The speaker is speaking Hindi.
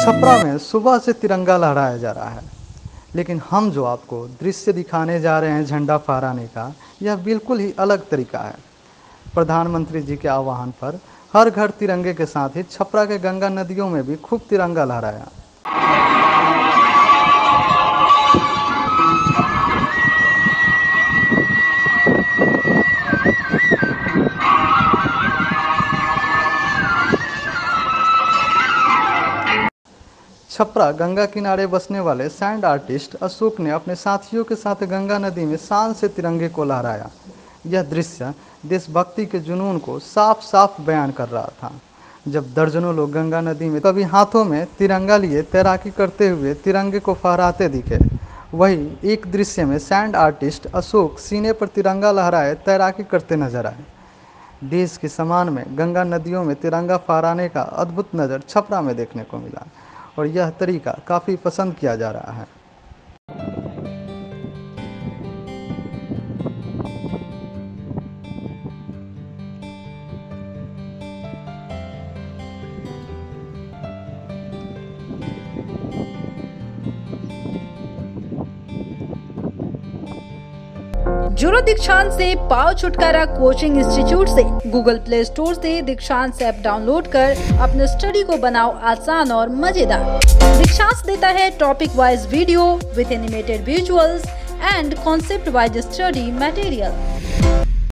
छपरा में सुबह से तिरंगा लहराया जा रहा है, लेकिन हम जो आपको दृश्य दिखाने जा रहे हैं झंडा फहराने का, यह बिल्कुल ही अलग तरीका है। प्रधानमंत्री जी के आह्वान पर हर घर तिरंगे के साथ ही छपरा के गंगा नदियों में भी खूब तिरंगा लहराया। छपरा गंगा किनारे बसने वाले सैंड आर्टिस्ट अशोक ने अपने साथियों के साथ गंगा नदी में शान से तिरंगे को लहराया। यह दृश्य देशभक्ति के जुनून को साफ साफ बयान कर रहा था। जब दर्जनों लोग गंगा नदी में कभी हाथों में तिरंगा लिए तैराकी करते हुए तिरंगे को फहराते दिखे, वहीं एक दृश्य में सैंड आर्टिस्ट अशोक सीने पर तिरंगा लहराए तैराकी करते नजर आए। देश के सम्मान में गंगा नदियों में तिरंगा फहराने का अद्भुत नज़र छपरा में देखने को मिला और यह तरीका काफ़ी पसंद किया जा रहा है। जुड़ो दीक्षांत से पाओ छुटकारा कोचिंग इंस्टीट्यूट से। गूगल प्ले स्टोर से दीक्षांत ऐप डाउनलोड कर अपने स्टडी को बनाओ आसान और मजेदार। दीक्षांत देता है topic wise video with animated visuals and concept wise study material.